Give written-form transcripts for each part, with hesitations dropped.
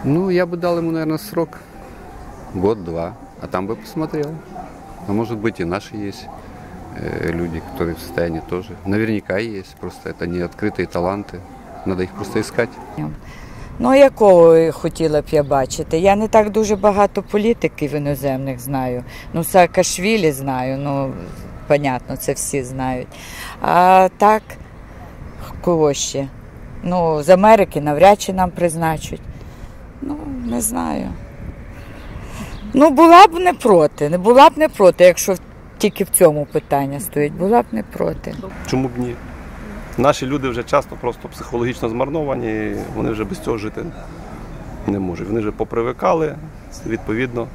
Ну, я бы дал ему, наверное, срок. Год-два. А там бы посмотрел. А может быть и наши есть люди, которые в состоянии тоже. Наверняка есть. Просто это не открытые таланты. Надо их просто искать. Ну, якого хотіла б я бачити? Я не так дуже багато політиків іноземних знаю. Ну, Саакашвілі знаю, ну, понятно, це всі знають. А так, кого ще? Ну, з Америки навряд чи нам призначать. Ну, не знаю. Ну, була б не проти, якщо тільки в цьому питання стоїть, була б не проти. Чому б ні? Наші люди вже часто просто психологічно змарновані, і вони вже без цього жити не можуть. Вони вже попривикали, відповідно.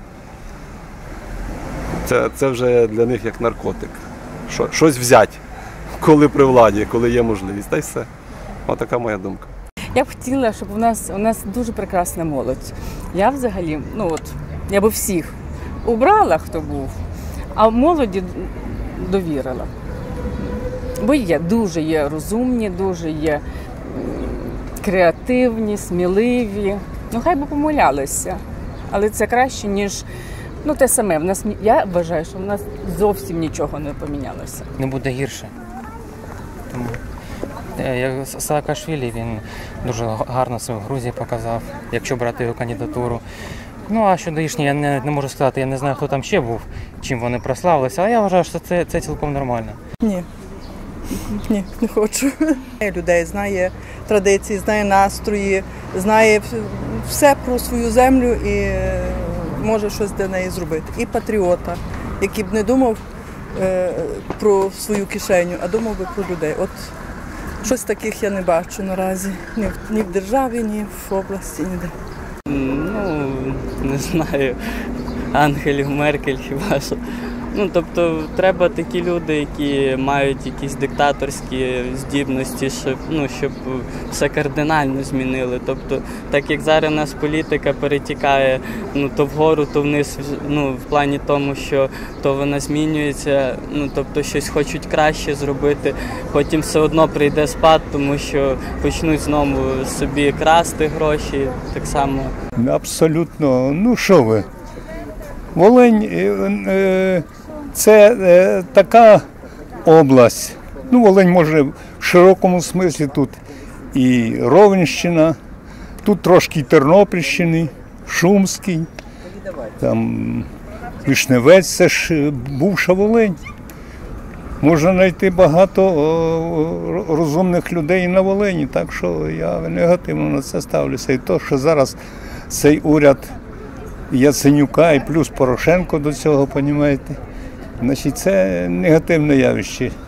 Це вже для них як наркотик. Щось взяти, коли при владі, коли є можливість. Та й все. Ось така моя думка. Я б хотіла, щоб у нас дуже прекрасна молодь. Я взагалі, я б всіх убрала, хто був, а молоді довірила. Бо дуже є розумні, дуже є креативні, сміливі. Ну, хай би помилялися. Але це краще, ніж те саме. Я вважаю, що в нас зовсім нічого не помінялося. Не буде гірше. Тому Саакашвілі, він дуже гарно себе в Грузії показав, якщо брати його кандидатуру. Ну, а щодо Ішні, я не можу сказати, я не знаю, хто там ще був, чим вони прославилися, але я вважаю, що це цілком нормально. Ні, не хочу. Людей знає традиції, знає настрої, знає все про свою землю і може щось для неї зробити. І патріота, який б не думав про свою кишеню, а думав би про людей. От щось таких я не бачу наразі. Ні в державі, ні в області, ніде. Ну, не знаю, Ангелів, Меркель хіба що. Тобто треба такі люди, які мають якісь диктаторські здібності, щоб все кардинально змінили. Тобто, так як зараз у нас політика перетікає то вгору, то вниз, в плані тому, що то вона змінюється, тобто щось хочуть краще зробити, потім все одно прийде спад, тому що почнуть знову собі красти гроші, так само. Абсолютно. Ну що ви, Волинь це така область. Ну, Волинь може в широкому смислі тут і Ровенщина, тут трошки Тернопільщини, Шумський, там Вишневець, це ж бувша Волинь. Можна знайти багато розумних людей і на Волині, так що я негативно на це ставлюся. І то, що зараз цей уряд Яценюка і плюс Порошенко до цього, розумієте, значить, це негативне явище.